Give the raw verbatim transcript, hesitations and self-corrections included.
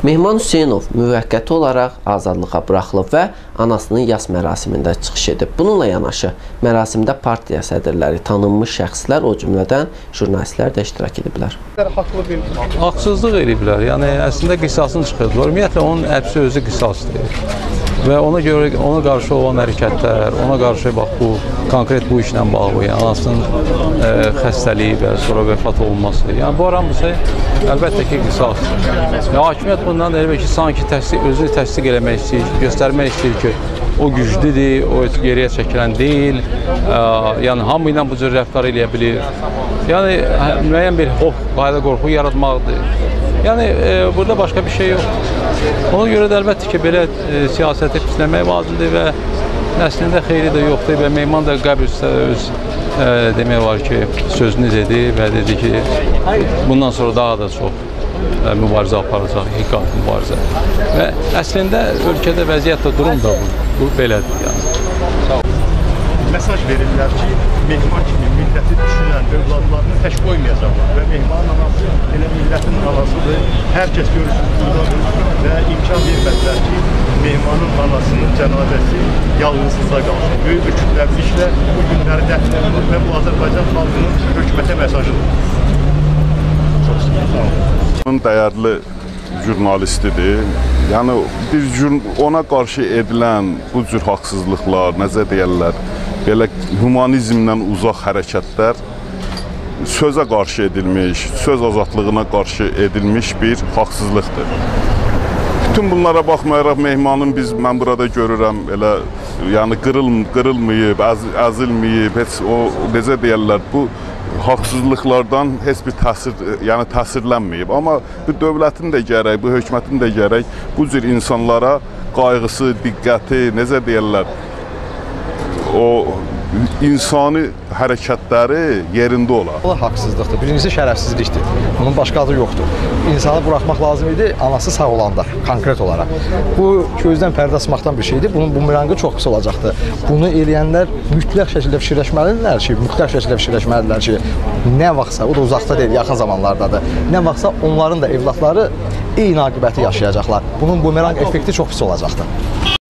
Mehman Hüseynov müvəqqəti olaraq azadlığa buraxılıb və anasının yas mərasimində çıxış edib. Bununla yanaşı, mərasimdə partiya sədrləri, tanınmış şəxslər, o cümlədən jurnalistlər də iştirak ediblər. Haqsızlıq ediblər, yəni əslində qisasını çıxırdılar. Ümumiyyətlə, onun həbsi özü qisasdır. Və ona görə ona qarşı olan hərəkətlər, ona qarşı bax bu konkret bu işlə bağlı, yəni anasının e, xəstəliyi və sonra vəfat olması. Yəni bu aramızda əlbəttə ki, qisasdır. Yəni, hakimiyyət bundan elə ki, sanki təsdiq, özünü təsdiq eləmək istəyir, göstərmək istəyir ki, o güclüdür, o geriyə çəkilən deyil, ə, yəni hamı ilə bu cür rəftar eləyə bilir. Yəni müəyyən bir xof, qayda qorxu yaratmaqdır. Yəni e, burada başqa bir şey yoxdur. Ona görə də əlbəttə ki, belə e, siyasəti pisləmək vacibdir və əslində xeyri də yoxdur və Mehman da qəbul öz e, demək var ki, sözünü dedi və dedi ki, bundan sonra daha da çox e, mübarizə aparacaq, hikayət mübarizə. Və əslində ölkədə vəziyyət də durum da bu, bu belədir yəni. Mesaj verirlər ki, Mehman kimi milləti düşünən övladlarını tək qoymayacaqlar və Mehmanın anası elə millətin anasıdır. Hər kəs görürsünüz buradadır və imkan vermədilər ki, Mehmanın anasının cənazəsi yalnızlıqda qalsın. Böyük bir kütləviliklə bu günləri dəfn edilir və bu Azərbaycan xalqının hökumətə mesajıdır. Çox sağ olun. Dəyərli jurnalistidir. Yəni bir ona qarşı edilən bu cür haqsızlıqlar, necə deyirlər, belə humanizmdən uzaq hərəkətlər sözə qarşı edilmiş, söz azadlığına qarşı edilmiş bir haqsızlıqdır. Bütün bunlara baxmayaraq Mehmanın biz, mən burada görürəm, elə yəni qırıl, qırılmayıb, əz, əzilməyib, heç o, necə deyirlər, bu haqsızlıqlardan heç bir təsir, yəni təsirlənməyib. Amma bu dövlətin də gərək, bu hökumətin də gərək bu cür insanlara qayğısı, diqqəti, necə deyirlər, o insani hərəkətləri yerində olar. Bu haqsızlıqdır. Birincisi şərəfsizlikdir. Bunun başqa adı yoxdur. İnsanı buraxmaq lazım idi, anası sağ olanda, konkret olaraq. Bu gözdən pərdə açmaqdan bir şeydir. Bunun bumerangı çox pis olacaqdır. Bunu eləyənlər mütləq şəkildə fikirləşməlidirlər ki, mütləq şəkildə fikirləşməlidirlər ki, nə vaxtsa, o da uzaqda deyil, yaxın zamanlardadır. Nə vaxtsa onların da evlatları eyni aqibəti yaşayacaqlar. Bunun bumerang effekti çox pis olacaqdır.